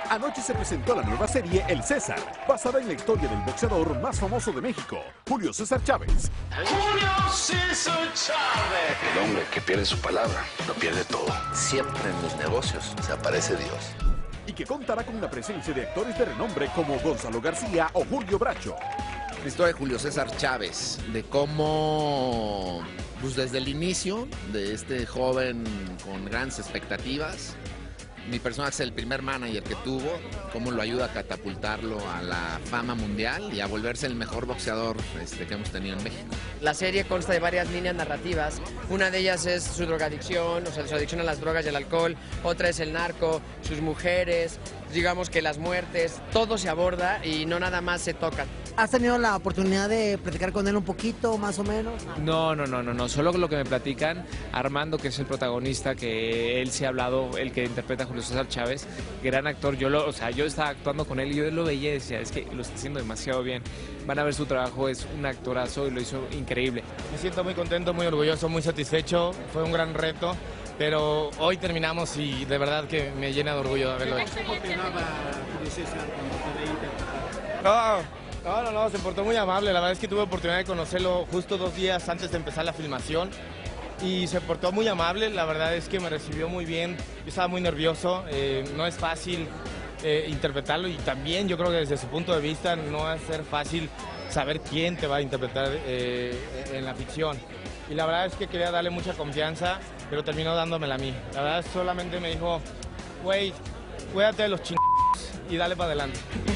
Anoche se presentó la nueva serie El César, basada en la historia del boxeador más famoso de México, Julio César Chávez. Julio César Chávez. El hombre que pierde su palabra, lo pierde todo. Siempre en los negocios se aparece Dios. Y que contará con la presencia de actores de renombre como Gonzalo García o Julio Bracho. La historia de Julio César Chávez, de cómo, pues desde el inicio de este joven con grandes expectativas, mi personaje es el primer manager que tuvo, cómo lo ayuda a catapultarlo a la fama mundial y a volverse el mejor boxeador que hemos tenido en México. La serie consta de varias líneas narrativas. Una de ellas es su drogadicción, o sea, su adicción a las drogas y al alcohol. Otra es el narco, sus mujeres, digamos que las muertes, todo se aborda y no nada más se toca. ¿Has tenido la oportunidad de platicar con él un poquito, más o menos? No, solo lo que me platican, Armando, que es el protagonista, que él sí ha hablado, el que interpreta a Julio César Chávez, gran actor, yo estaba actuando con él y yo lo veía y decía, es que lo está haciendo demasiado bien, van a ver su trabajo, es un actorazo y lo hizo increíble. Me siento muy contento, muy orgulloso, muy satisfecho, fue un gran reto, pero hoy terminamos y de verdad que me llena de orgullo de haberlo hecho. ¿Cómo te daba Julio César cuando te veía interpretar? No, se portó muy amable. La verdad es que tuve oportunidad de conocerlo justo 2 días antes de empezar la filmación y se portó muy amable. La verdad es que me recibió muy bien. Yo estaba muy nervioso, no es fácil interpretarlo y también yo creo que desde su punto de vista no va a ser fácil saber quién te va a interpretar en la ficción. Y la verdad es que quería darle mucha confianza, pero terminó dándomela a mí. La verdad solamente me dijo, güey, cuídate de los y dale para adelante.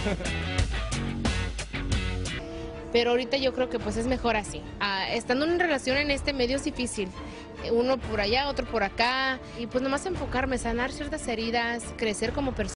Pero ahorita yo creo que pues es mejor así. Estando en una relación en este medio es difícil. Uno por allá, otro por acá. Y pues nomás enfocarme, sanar ciertas heridas, crecer como persona.